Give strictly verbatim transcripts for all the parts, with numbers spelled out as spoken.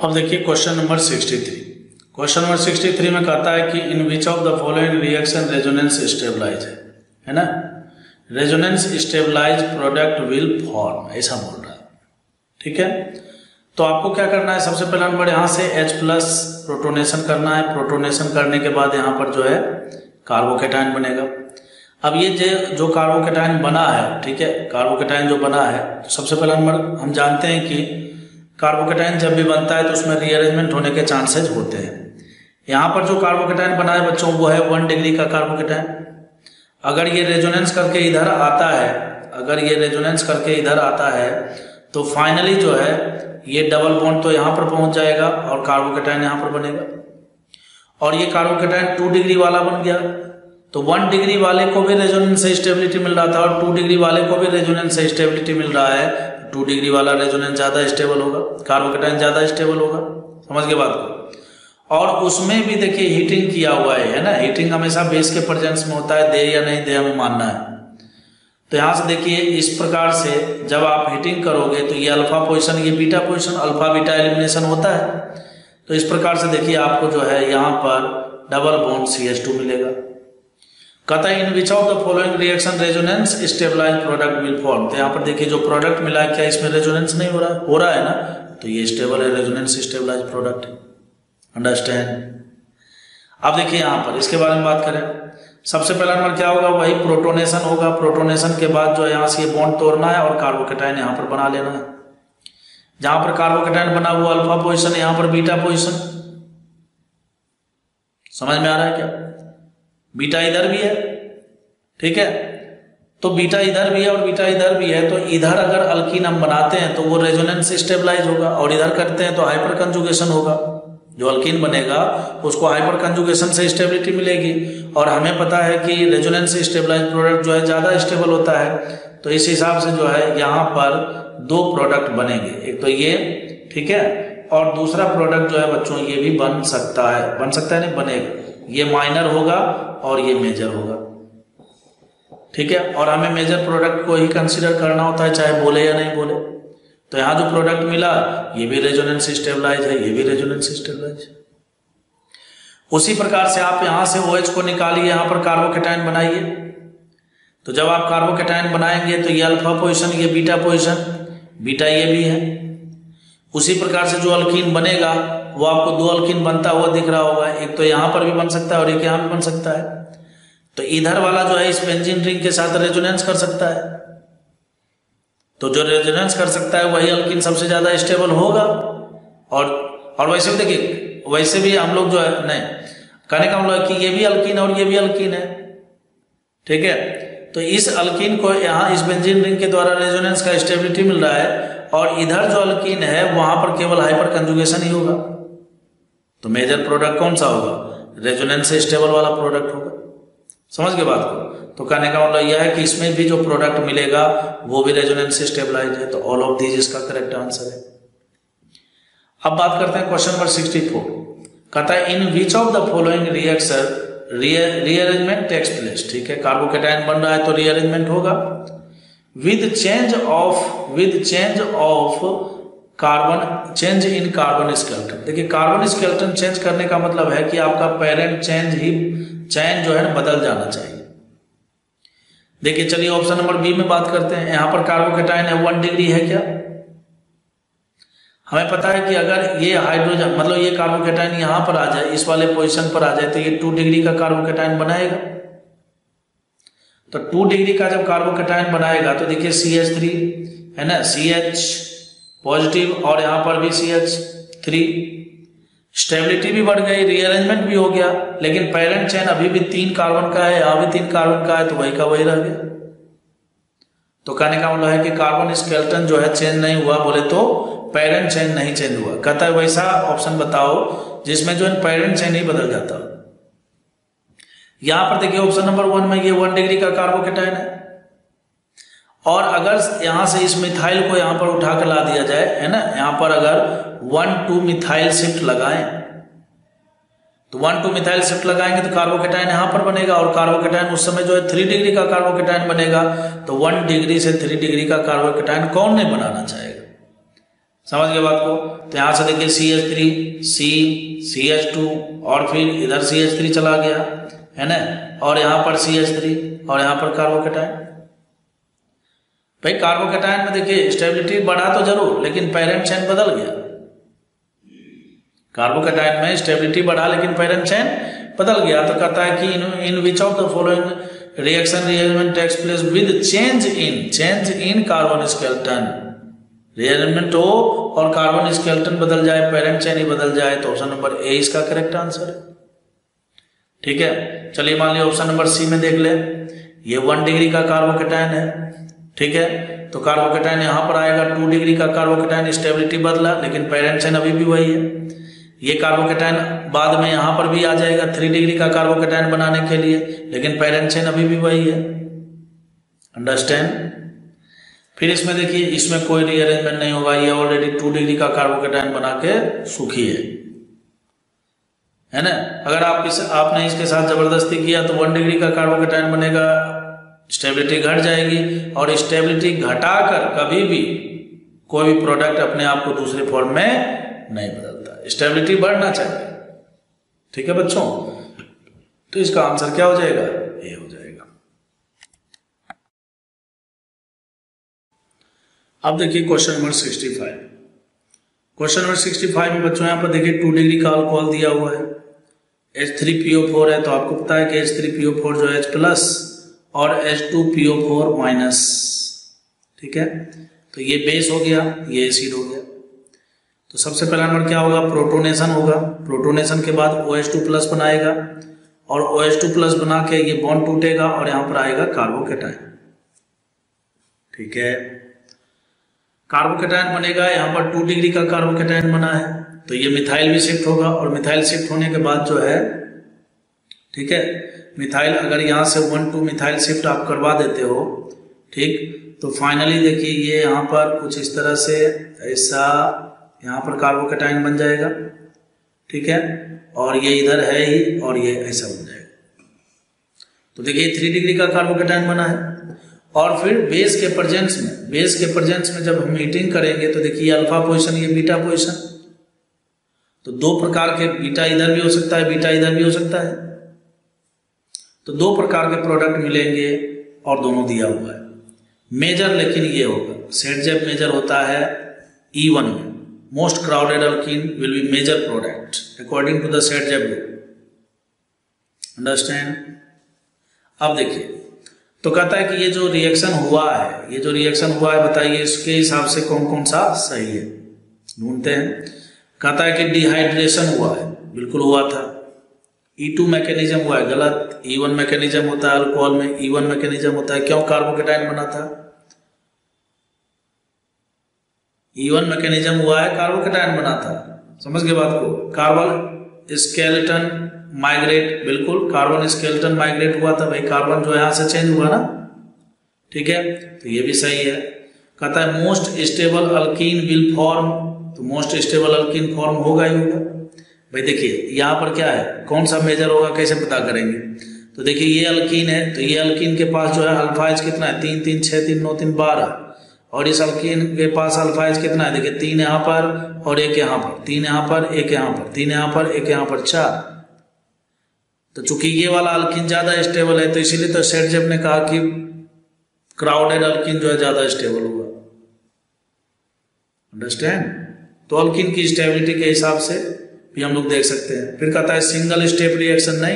अब देखिए question number sixty three. Question number sixty three में कहता है कि in which of the following reaction resonance stabilize है है ना, resonance stabilize product will form, ऐसा बोल रहा है। ठीक है, तो आपको क्या करना है, सबसे पहला नंबर यहाँ से H प्लस प्रोटोनेशन करना है। प्रोटोनेशन करने के बाद यहाँ पर जो है कार्बोकेटाइन बनेगा। अब ये जो जो कार्बोकेटाइन बना है, ठीक है, कार्बोकेटाइन जो बना है, तो सबसे पहला नंबर हम जानते हैं कि कार्बोकेटाइन जब भी बनता है तो उसमें रीअरेंजमेंट होने के चांसेस होते हैं। यहाँ पर जो कार्बोकेटाइन बना है बच्चों वो है वन डिग्री का कार्बोकेटाइन। अगर ये रेजोनेंस करके इधर आता है, अगर ये रेजोनेंस करके इधर आता है तो फाइनली जो है ये डबल बॉन्ड तो यहाँ पर पहुंच जाएगा और कार्बोकेटाइन यहाँ पर बनेगा। और ये कार्बोकेटाइन टू डिग्री वाला बन गया, तो वन डिग्री वाले को भी रेजोनेंस से स्टेबिलिटी मिल रहा था और टू डिग्री वाले को भी रेजोनेंस से स्टेबिलिटी मिल रहा है। टू डिग्री वाला रेजोनेंस ज्यादा स्टेबल होगा, कार्बोकेटाइन ज्यादा स्टेबल होगा। समझ के बात को। और उसमें भी देखिए हीटिंग किया हुआ है, है ना, हीटिंग हमेशा बेस के प्रेजेंस में होता है, दे या नहीं दे हमें मानना है। तो यहां से देखिए इस प्रकार से जब आप हीटिंग करोगे तो ये अल्फा पोजीशन, ये beta position, alpha beta elimination होता है। तो इस प्रकार से देखिए आपको जो है यहाँ पर double bond C H two मिलेगा। कहता है in which of the following reaction resonance stabilize product will form. तो यहाँ पर देखिए जो प्रोडक्ट मिला है क्या इसमें रेजोनेंस नहीं हो रहा है, हो रहा है ना, तो ये स्टेबल है, रेजोनेंस स्टेबलाइज प्रोडक्ट। अंडरस्टैंड। अब देखिए यहाँ पर इसके बारे में बात करें, सबसे पहला नंबर क्या होगा, वही प्रोटोनेशन होगा। प्रोटोनेशन के बाद जो यहाँ से ये बॉन्ड तोड़ना है और कार्बोकेटाइन यहाँ पर बना लेना है। जहां पर कार्बोकेटाइन बना हुआ अल्फा पोजिशन, यहाँ पर बीटा पोजिशन। समझ में आ रहा है क्या, बीटा इधर भी है, ठीक है, तो बीटा इधर भी है और बीटा इधर भी है। तो इधर अगर अल्कीन हम बनाते हैं तो वो रेजोनेंस स्टेबलाइज होगा और इधर करते हैं तो हाइपर कंजुगेशन होगा। जो अल्कीन बनेगा उसको हाइपर कंजुगेशन से स्टेबिलिटी मिलेगी और हमें पता है कि रेजोनेंस स्टेबलाइज प्रोडक्ट जो है ज्यादा स्टेबल होता है। तो इस हिसाब से जो है यहाँ पर दो प्रोडक्ट बनेंगे, एक तो ये, ठीक है, और दूसरा प्रोडक्ट जो है बच्चों ये भी बन सकता है, बन सकता है नहीं बनेगा, ये माइनर होगा और ये मेजर होगा। ठीक है, और हमें मेजर प्रोडक्ट को ही कंसीडर करना होता है चाहे बोले या नहीं बोले। तो यहां जो प्रोडक्ट मिला ये भी रेजोनेंस स्टेबलाइज है, ये भी रेजोनेंस स्टेबलाइज है। उसी प्रकार से आप यहां से OH को निकालिए, यहां पर कार्बोकेटाइन बनाइए। तो जब आप कार्बोकेटाइन बनाएंगे तो ये अल्फा पोजीशन, ये बीटा पोजीशन, बीटा ये भी है। उसी प्रकार से जो अल्कीन बनेगा वो आपको दो अल्कीन बनता हुआ दिख रहा होगा, एक तो यहां पर भी बन सकता है और एक यहां भी बन सकता है। तो इधर वाला जो है इस बेंजीन रिंग के साथ रेजोनेंस कर सकता है, तो जो रेजोनेंस कर सकता है वही अल्कीन सबसे ज्यादा स्टेबल होगा। और और वैसे भी देखिए, वैसे भी हम लोग जो है नहीं कहने का मतलब कि ये भी अल्कीन और ये भी अल्कीन है, ठीक है। तो इस अल्कीन को यहाँ इस बेंजीन रिंग के द्वारा रेजोनेंस का स्टेबिलिटी मिल रहा है और इधर जो अल्कीन है वहां पर केवल हाइपर कंजुगेशन ही होगा। तो मेजर प्रोडक्ट कौन सा होगा, रेजोनेंस से स्टेबल वाला प्रोडक्ट होगा। समझ के बात को। तो कहने का मतलब यह है कि इसमें भी जो प्रोडक्ट मिलेगा वो भी रेजोनेंस से स्टेबलाइज है। तो ऑल ऑफ दीज इसका करेक्ट आंसर है। अब बात करते हैं क्वेश्चन नंबर सिक्सटी फोर। कहता है in which of the following reaction rearrangement takes place. ठीक है, कार्बोकेटाइन बन रहा है तो रीअरेंजमेंट होगा with change of with change of carbon change in carbon skeleton. देखिए कार्बन स्केलेटन चेंज करने का मतलब है कि आपका पेरेंट चेंज ही चैन जो है ना बदल जाना चाहिए। देखिए चलिए ऑप्शन नंबर बी में बात करते हैं। यहां पर कार्बोकेटाइन है, वन डिग्री है क्या, हमें पता है कि अगर ये हाइड्रोजन मतलब ये कार्बोकेटाइन यहां पर आ जाए, इस वाले पोजीशन पर आ जाए, तो ये टू डिग्री का कार्बोकेटाइन बनाएगा। तो टू डिग्री का जब कार्बोकेटाइन बनाएगा तो देखिए सी एच थ्री है ना, सी एच पॉजिटिव और यहां पर भी सी एच थ्री, स्टेबिलिटी भी बढ़ गई, रीअरेंजमेंट भी हो गया, लेकिन पेरेंट चेन अभी भी तीन कार्बन का है, यहां भी तीन कार्बन का है, तो वही का वही रह गया। तो कहने का मतलब है कि कार्बन स्केलेटन जो है चेंज नहीं हुआ, बोले तो पेरेंट चेन नहीं चेंज हुआ। कहता है वैसा ऑप्शन बताओ जिसमें जो है पेरेंट चेन ही बदल जाता। यहां पर देखिए ऑप्शन नंबर वन में ये वन डिग्री का कार्बोकेटाइन है और अगर यहां से इस मिथाइल को यहां पर उठा कर ला दिया जाए, है ना, यहां पर अगर वन टू मिथाइल शिफ्ट लगाएं तो वन टू मिथाइल शिफ्ट लगाएंगे तो कार्बोकेटाइन यहां पर बनेगा और कार्बोकेटाइन उस समय जो है थ्री डिग्री का कार्बोकेटाइन बनेगा। तो वन डिग्री से थ्री डिग्री का कार्बोकेटाइन कौन नहीं बनाना चाहेगा। समझ गए बात को। तो यहां से देखिए C H three, C, C H two और फिर इधर सी एच थ्री चला गया है ना, और यहां पर सी एच थ्री और यहां पर कार्बोकेटाइन। भाई कार्बोकेटाइन में देखिए स्टेबिलिटी बढ़ा तो जरूर, लेकिन पेरेंट चेन बदल गया। कार्बोकेटाइन में स्टेबिलिटी बढ़ा लेकिन पेरेंट चेन बदल गया। तो कहता है कि in in which of the following reaction rearrangement takes place with change in change in carbon skeleton. Rearrangement हो और कार्बन स्केलेटन बदल जाए, पेरेंट चेन ही बदल जाए, तो ऑप्शन नंबर ए इसका करेक्ट आंसर है। ठीक है, चलिए मान लिया ऑप्शन नंबर सी में देख ले, ये वन डिग्री का कार्बोकेटाइन है। ठीक है, तो कार्बोकेटाइन यहां पर आएगा, टू डिग्री का कार्बोकेटाइन स्टेबिलिटी बदला लेकिन पेरेंट चेन अभी भी वही है। ये कार्बोकेटाइन बाद में यहां पर भी आ जाएगा थ्री डिग्री का कार्बोकेटाइन बनाने के लिए, लेकिन पेरेंट चेन अभी भी वही है। अंडरस्टैंड। फिर इसमें देखिए इसमें कोई रीअरेंजमेंट नहीं होगा, ये ऑलरेडी टू डिग्री का कार्बोकेटाइन बना के सुखी है, है ना। अगर आप इस आपने इसके साथ जबरदस्ती किया तो वन डिग्री का कार्बोकेटाइन बनेगा, स्टेबिलिटी घट जाएगी, और स्टेबिलिटी घटाकर कभी भी कोई भी प्रोडक्ट अपने आप को दूसरे फॉर्म में नहीं बदलता, स्टेबिलिटी बढ़ना चाहिए। ठीक है बच्चों, तो इसका आंसर क्या हो जाएगा, ए हो जाएगा। अब देखिए question number sixty five. Question number sixty five में बच्चों यहां पर देखिए टू डिग्री का अल्कोहल दिया हुआ है, H three P O four है, तो आपको पता है कि H three P O four जो है H प्लस और H two P O four minus. ठीक है, तो ये बेस हो गया, ये एसिड हो गया। तो सबसे पहला नंबर क्या होगा, प्रोटोनेशन होगा। प्रोटोनेशन के बाद ओ एच टू प्लस बनाएगा, और ओ एच टू प्लस बना के ये बॉन्ड टूटेगा और यहां पर आएगा कार्बोकेटाइन। ठीक है, कार्बोकेटाइन बनेगा, यहां पर टू डिग्री का कार्बोकेटाइन बना है, तो ये मिथाइल भी शिफ्ट होगा, और मिथाइल शिफ्ट होने के बाद जो है, ठीक है, मिथाइल अगर यहां से वन टू मिथाइल शिफ्ट आप करवा देते हो, ठीक, तो फाइनली देखिए ये यहां पर कुछ इस तरह से ऐसा यहां पर कार्बोकेटाइन बन जाएगा। ठीक है, और ये इधर है ही, और ये ऐसा बन जाएगा। तो देखिए थ्री डिग्री का कार्बोकेटाइन बना है, और फिर बेस के प्रेजेंस में बेस के प्रेजेंस में जब हम हीटिंग करेंगे तो देखिए अल्फा पोजीशन, ये बीटा पोजीशन, तो दो प्रकार के, बीटा इधर भी हो सकता है, बीटा इधर भी हो सकता है, तो दो प्रकार के प्रोडक्ट मिलेंगे, और दोनों दिया हुआ है। मेजर लेकिन ये होगा, सेटजेब मेजर होता है ई वन में, most crowded alkene will be major product according to the Saytzeff group. Understand. अब देखिए, तो कहता है कि ये जो रिएक्शन हुआ है, ये जो रिएक्शन हुआ है बताइए इसके हिसाब से कौन कौन सा सही है, ढूंढते हैं। कहता है कि डिहाइड्रेशन हुआ है, बिल्कुल हुआ था। ई टू मैकेनिज्म हुआ है, गलत। ई वन मैकेनिज्म होता है अल्कोहल में, ई वन मैकेनिज्म होता है। क्यों कार्बोकेटाइन बना था? ई वन मैकेनिज्म हुआ है, कार्बोकेटाइन बना था। समझ गए बात को। कार्बन स्केलेटन माइग्रेट, बिल्कुल कार्बन स्केलेटन माइग्रेट हुआ था भाई, कार्बन जो यहां से चेंज हुआ ना, ठीक है, तो ये भी सही है। कहता है most stable alkene will form, तो मोस्ट स्टेबल अल्कीन फॉर्म होगा ही होगा भाई। देखिए यहां पर क्या है, कौन सा मेजर होगा, कैसे पता करेंगे? तो देखिए ये अल्कीन है, तो ये अल्कीन के पास जो है अल्फा एच कितना है, तीन तीन छह तीन नौ तीन बारह, और इस अल्कीन के पास अल्फा एच कितना है, देखिए तीन यहाँ पर और एक यहाँ पर, तीन यहाँ पर एक यहाँ पर, तीन यहाँ पर एक यहाँ पर, चार। तो चूंकि ये वाला अल्कीन ज्यादा स्टेबल है, तो इसीलिए तो सेटजेब ने कहा कि क्राउडेड अल्कीन जो है ज्यादा स्टेबल होगा। अंडरस्टैंड। तो अल्कीन की स्टेबिलिटी के हिसाब से भी हम लोग देख सकते हैं। फिर कहता है सिंगल स्टेप रिएक्शन नहीं,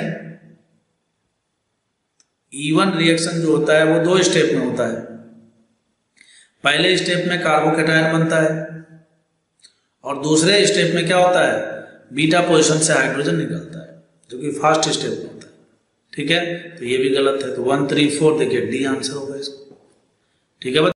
इवन रिएक्शन जो होता है वो दो स्टेप में होता है। पहले स्टेप में कार्बोकेटाइन बनता है, और दूसरे स्टेप में क्या होता है, बीटा पोजीशन से हाइड्रोजन निकलता है, जो कि फास्ट स्टेप में होता है। ठीक है, तो ये भी गलत है। तो वन थ्री फोर देखिए डी आंसर होगा इसका। ठीक है।